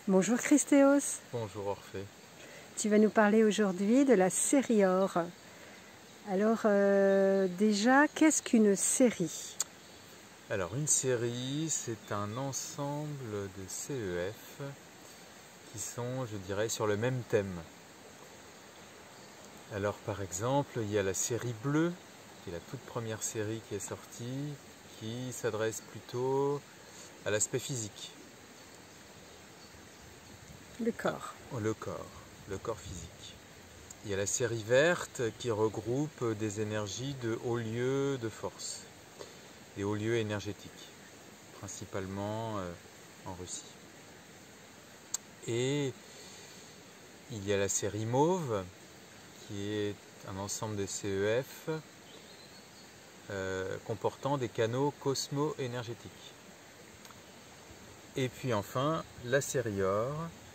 Bonjour Christéos, Bonjour Orphée. tu vas nous parler aujourd'hui de la série OR. Alors déjà, qu'est-ce qu'une série? Alors une série, c'est un ensemble de CEF qui sont, je dirais, sur le même thème. Alors par exemple, il y a la série bleue, qui est la toute première série qui est sortie, qui s'adresse plutôt à l'aspect physique, Le corps. le corps physique. Il y a la série verte qui regroupe des énergies de hauts lieux de force, des hauts lieux énergétiques, principalement en Russie. Et il y a la série mauve qui est un ensemble de CEF comportant des canaux cosmo-énergétiques. Et puis enfin la série or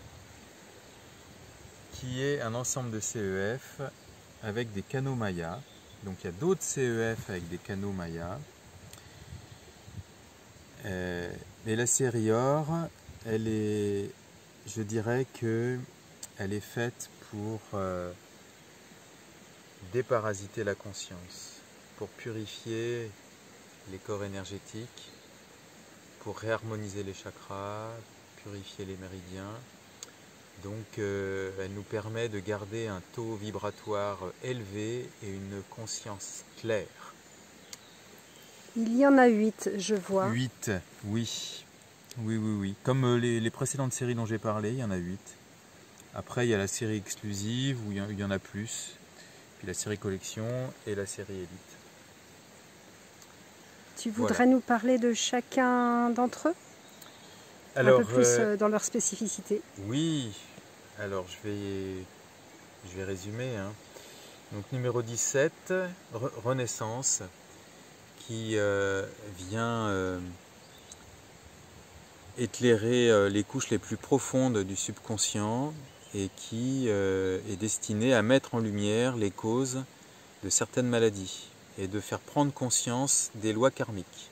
qui est un ensemble de CEF avec des canaux Maya. Donc il y a d'autres CEF avec des canaux Maya. Mais la série or, elle est, je dirais que elle est faite pour déparasiter la conscience, pour purifier les corps énergétiques, pour réharmoniser les chakras, purifier les méridiens. Donc elle nous permet de garder un taux vibratoire élevé et une conscience claire. Il y en a 8, je vois. 8, oui. Oui. Comme les précédentes séries dont j'ai parlé, il y en a 8. Après, il y a la série exclusive où il y en a plus. Puis la série collection et la série élite. Tu voudrais nous parler de chacun d'entre eux? Alors, un peu plus dans leur spécificité. Oui, alors je vais résumer. Donc numéro 17, Renaissance, qui vient éclairer les couches les plus profondes du subconscient et qui est destiné à mettre en lumière les causes de certaines maladies et de faire prendre conscience des lois karmiques.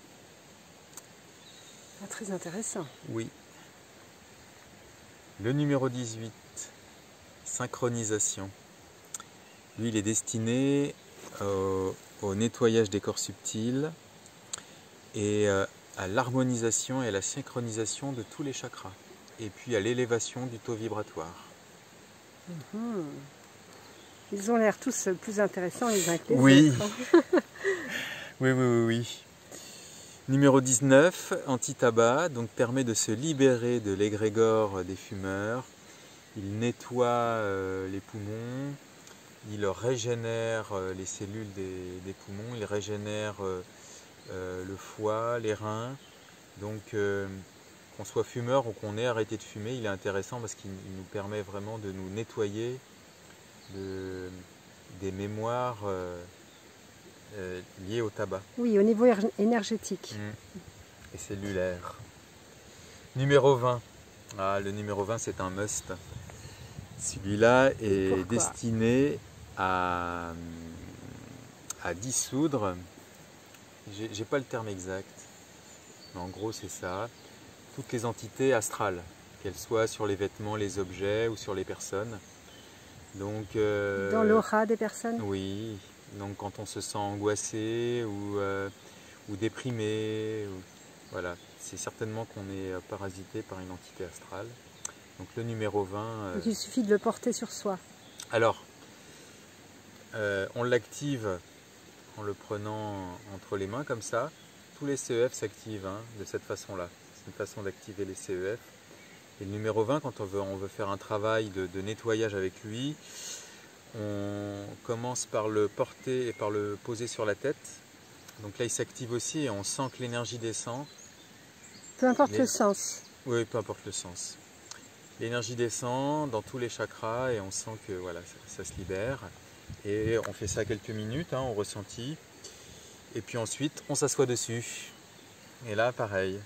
Ah, très intéressant. Oui. Le numéro 18, Synchronisation. Lui, il est destiné au nettoyage des corps subtils et à l'harmonisation et à la synchronisation de tous les chakras. Et puis à l'élévation du taux vibratoire. Ils ont l'air tous plus intéressants les uns que les autres. Oui. Numéro 19, anti-tabac, donc permet de se libérer de l'égrégore des fumeurs. Il nettoie les poumons, il régénère les cellules des poumons, il régénère le foie, les reins. Donc qu'on soit fumeur ou qu'on ait arrêté de fumer, il est intéressant parce qu'il nous permet vraiment de nous nettoyer des mémoires liées au tabac. Oui, au niveau énergétique. Et cellulaire. Numéro 20. Ah, le numéro 20, c'est un must. Celui-là est destiné à dissoudre, j'ai pas le terme exact, mais en gros c'est ça, toutes les entités astrales, qu'elles soient sur les vêtements, les objets ou sur les personnes. Donc, dans l'aura des personnes? Oui, donc quand on se sent angoissé ou déprimé, voilà, c'est certainement qu'on est parasité par une entité astrale. Donc le numéro 20... Donc il suffit de le porter sur soi. Alors, on l'active en le prenant entre les mains comme ça. Tous les CEF s'activent de cette façon-là. C'est une façon d'activer les CEF. Et le numéro 20, quand on veut faire un travail de nettoyage avec lui, on commence par le porter et par le poser sur la tête. Donc là, il s'active aussi et on sent que l'énergie descend. Peu importe le sens. Oui, peu importe le sens. L'énergie descend dans tous les chakras et on sent que voilà, ça se libère. Et on fait ça quelques minutes, on ressentit. Et puis ensuite, on s'assoit dessus. Et là, pareil.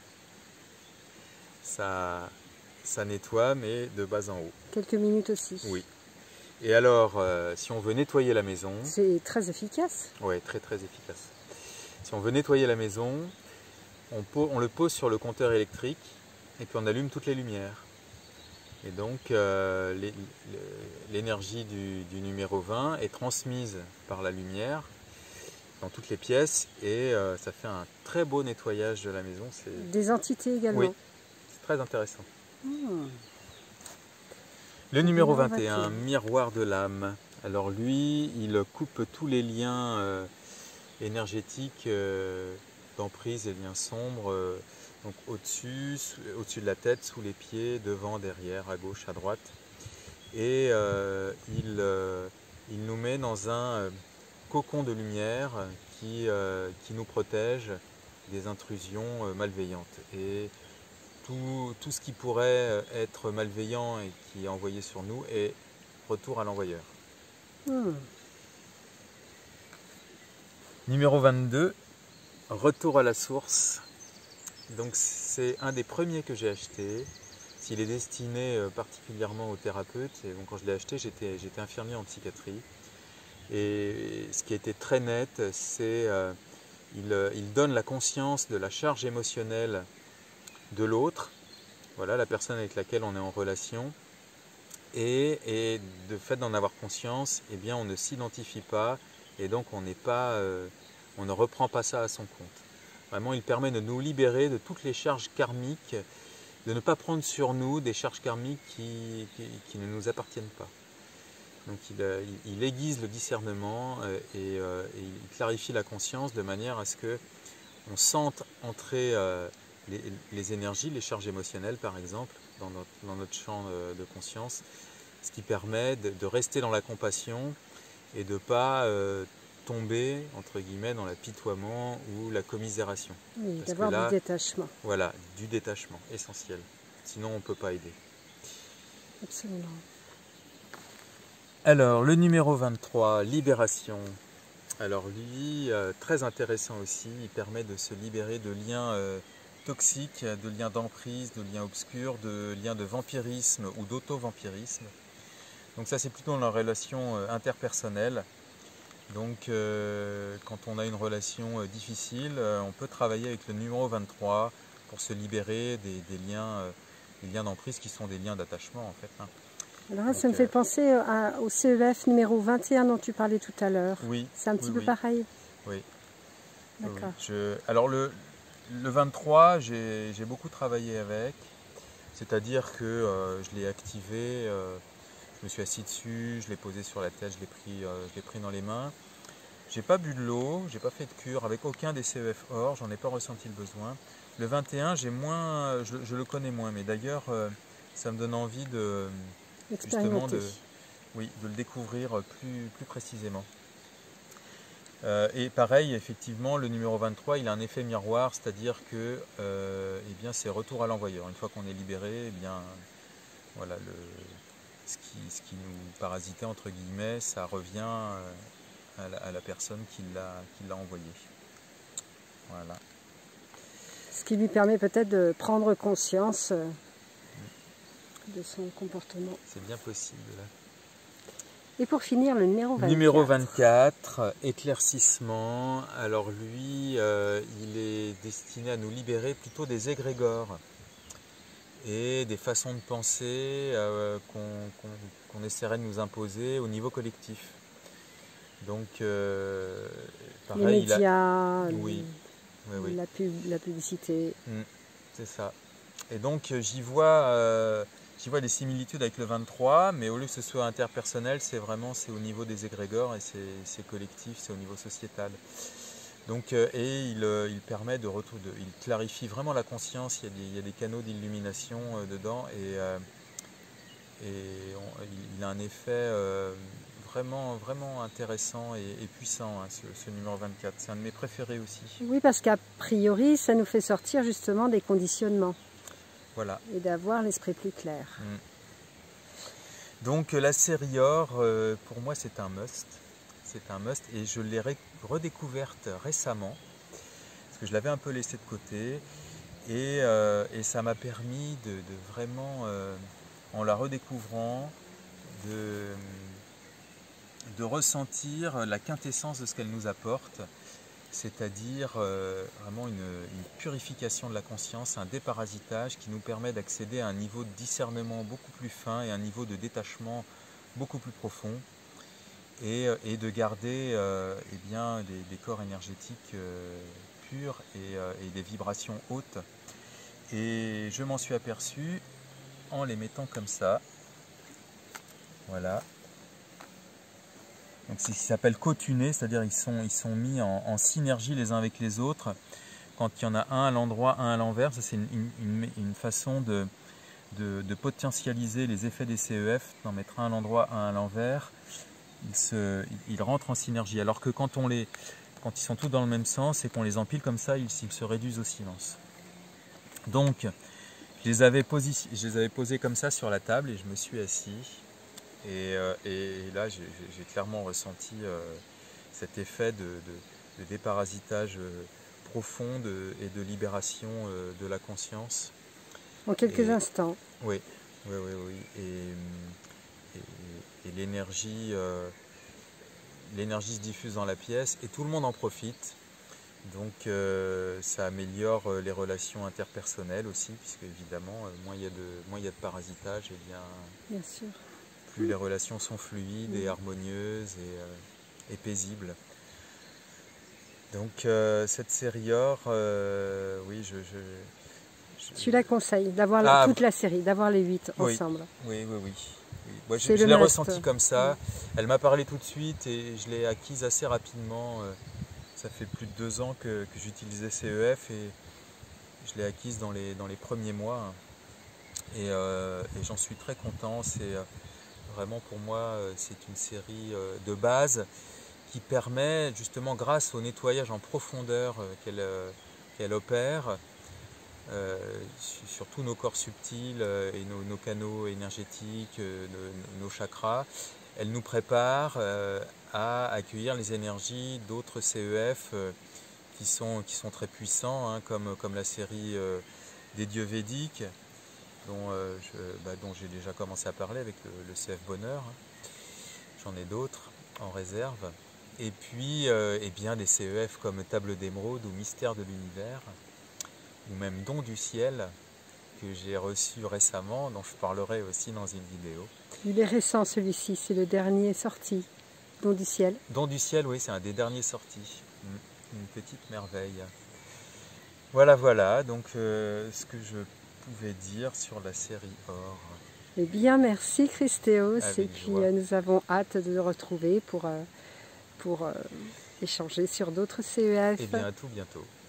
Ça nettoie, mais de bas en haut. Quelques minutes aussi. Oui. Et alors, si on veut nettoyer la maison... C'est très efficace. Oui, très efficace. Si on veut nettoyer la maison, on le pose sur le compteur électrique et puis on allume toutes les lumières. Et donc l'énergie du numéro 20 est transmise par la lumière dans toutes les pièces et ça fait un très beau nettoyage de la maison. Des entités également. Oui, c'est très intéressant. Hmm. Le numéro 21, miroir de l'âme. Alors lui, il coupe tous les liens énergétiques d'emprise et liens sombres, donc au-dessus de la tête, sous les pieds, devant, derrière, à gauche, à droite. Et il nous met dans un cocon de lumière qui nous protège des intrusions malveillantes. Et tout ce qui pourrait être malveillant et qui est envoyé sur nous est retour à l'envoyeur. Numéro 22, retour à la source. Donc c'est un des premiers que j'ai acheté. S'il est destiné particulièrement aux thérapeutes, et bon, quand je l'ai acheté, j'étais infirmier en psychiatrie. Et ce qui était très net, c'est il donne la conscience de la charge émotionnelle de l'autre, voilà, la personne avec laquelle on est en relation. Et de fait d'en avoir conscience, eh bien, on ne s'identifie pas et donc on ne reprend pas ça à son compte. Vraiment, il permet de nous libérer de toutes les charges karmiques, de ne pas prendre sur nous des charges karmiques qui ne nous appartiennent pas. Donc il aiguise le discernement et il clarifie la conscience de manière à ce qu'on sente entrer les énergies, les charges émotionnelles par exemple, dans notre champ de conscience, ce qui permet de rester dans la compassion et de ne pas tomber, entre guillemets, dans l'apitoiement ou la commisération. Oui, d'avoir du détachement. Voilà, du détachement, essentiel. Sinon, on ne peut pas aider. Absolument. Alors, le numéro 23, libération. Alors lui, très intéressant aussi, il permet de se libérer de liens toxiques, de liens d'emprise, de liens obscurs, de liens de vampirisme ou d'auto-vampirisme. Donc ça, c'est plutôt dans la relation interpersonnelle. Donc quand on a une relation difficile, on peut travailler avec le numéro 23 pour se libérer des liens d'emprise qui sont des liens d'attachement en fait. Hein. Alors là, ça me fait penser au CEF numéro 21 dont tu parlais tout à l'heure. Oui. C'est un petit peu pareil. Oui. D'accord. Oui. Alors le 23, j'ai beaucoup travaillé avec, c'est-à-dire que je l'ai activé, je me suis assis dessus, je l'ai posé sur la tête, je l'ai pris dans les mains. J'ai pas bu de l'eau, j'ai pas fait de cure avec aucun des CEF or, j'en ai pas ressenti le besoin. Le 21, je le connais moins, mais d'ailleurs ça me donne envie justement de le découvrir plus précisément. Et pareil, effectivement, le numéro 23, il a un effet miroir, c'est-à-dire que eh bien, c'est retour à l'envoyeur. Une fois qu'on est libéré, eh bien, voilà, ce qui nous parasitait, entre guillemets, ça revient à la personne qui l'a envoyé. Voilà. Ce qui lui permet peut-être de prendre conscience de son comportement. C'est bien possible. Et pour finir, le numéro 24. Numéro 24, éclaircissement. Alors lui, il est destiné à nous libérer plutôt des égrégores et des façons de penser qu'on essaierait de nous imposer au niveau collectif. Donc, pareil, les médias, oui. La publicité. C'est ça. Et donc, j'y vois des similitudes avec le 23, mais au lieu que ce soit interpersonnel, c'est au niveau des égrégores et c'est collectif, c'est au niveau sociétal. Donc, et il permet il clarifie vraiment la conscience, il y a des canaux d'illumination dedans et il a un effet vraiment intéressant et puissant, hein, ce numéro 24. C'est un de mes préférés aussi. Oui, parce qu'a priori, ça nous fait sortir justement des conditionnements. Voilà. Et d'avoir l'esprit plus clair. Donc la série or, pour moi, c'est un must. C'est un must et je l'ai redécouverte récemment parce que je l'avais un peu laissée de côté et ça m'a permis de vraiment, en la redécouvrant, de ressentir la quintessence de ce qu'elle nous apporte. c'est-à-dire vraiment une purification de la conscience, un déparasitage qui nous permet d'accéder à un niveau de discernement beaucoup plus fin et un niveau de détachement beaucoup plus profond, et de garder eh bien, des corps énergétiques purs et des vibrations hautes. Et je m'en suis aperçu en les mettant comme ça. Voilà. Donc c'est ce qui s'appelle cotuner, c'est-à-dire ils sont mis en synergie les uns avec les autres. Quand il y en a un à l'endroit, un à l'envers, ça c'est une façon de potentialiser les effets des CEF, d'en mettre un à l'endroit, un à l'envers. Ils rentrent en synergie. Alors que quand ils sont tous dans le même sens et qu'on les empile comme ça, ils se réduisent au silence. Donc je les avais posés comme ça sur la table et je me suis assis. Et là, j'ai clairement ressenti cet effet de déparasitage profond et de libération de la conscience. En quelques instants. Oui. Et l'énergie se diffuse dans la pièce et tout le monde en profite. Donc ça améliore les relations interpersonnelles aussi, puisque évidemment, moins il y a de parasitage, et bien sûr, plus les relations sont fluides et harmonieuses et paisibles. Donc cette série or, oui, tu la conseilles, d'avoir toute la série, d'avoir les 8 ensemble. Oui. Moi, je l'ai ressentie comme ça. Elle m'a parlé tout de suite et je l'ai acquise assez rapidement. Ça fait plus de 2 ans que j'utilisais CEF et je l'ai acquise dans les premiers mois. Et j'en suis très content. C'est vraiment pour moi, c'est une série de base qui permet justement, grâce au nettoyage en profondeur qu'elle opère, sur tous nos corps subtils et nos canaux énergétiques, nos chakras, elle nous prépare à accueillir les énergies d'autres CEF qui sont très puissants, hein, comme la série des dieux védiques, dont j'ai déjà commencé à parler avec le CF Bonheur. J'en ai d'autres en réserve. Et puis bien des CEF comme Table d'émeraude ou Mystère de l'univers, ou même Don du ciel, que j'ai reçu récemment, dont je parlerai aussi dans une vidéo. Il est récent celui-ci, c'est le dernier sorti, Don du ciel. Don du ciel, oui, c'est un des derniers sortis. Une petite merveille. Voilà, donc ce que je pouvais dire sur la série Or. Eh bien, merci Christéos, et puis nous avons hâte de le retrouver pour échanger sur d'autres CEF. Et bien, à tout bientôt.